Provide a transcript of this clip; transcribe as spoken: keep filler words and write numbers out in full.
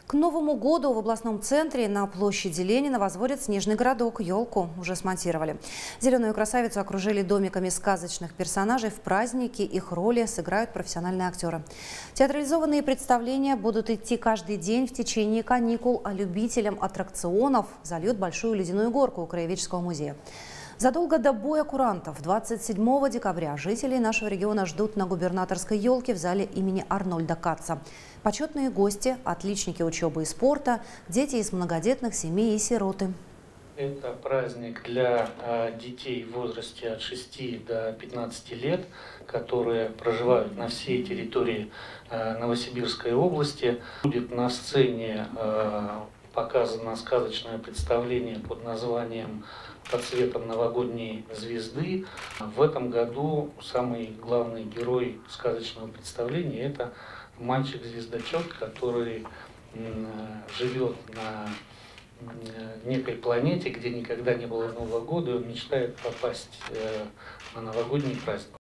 К Новому году в областном центре на площади Ленина возводят снежный городок. Елку уже смонтировали. Зеленую красавицу окружили домиками сказочных персонажей. В празднике их роли сыграют профессиональные актеры. Театрализованные представления будут идти каждый день в течение каникул, а любителям аттракционов зальют большую ледяную горку у Краеведческого музея. Задолго до боя курантов двадцать седьмого декабря жителей нашего региона ждут на губернаторской елке в зале имени Арнольда Катца. Почетные гости, отличники учебы и спорта, дети из многодетных семей и сироты. Это праздник для детей в возрасте от шести до пятнадцати лет, которые проживают на всей территории Новосибирской области. Будет на сцене показано сказочное представление под названием «Под светом новогодней звезды». В этом году самый главный герой сказочного представления – это мальчик-звездочет, который живет на некой планете, где никогда не было Нового года, и он мечтает попасть на новогодний праздник.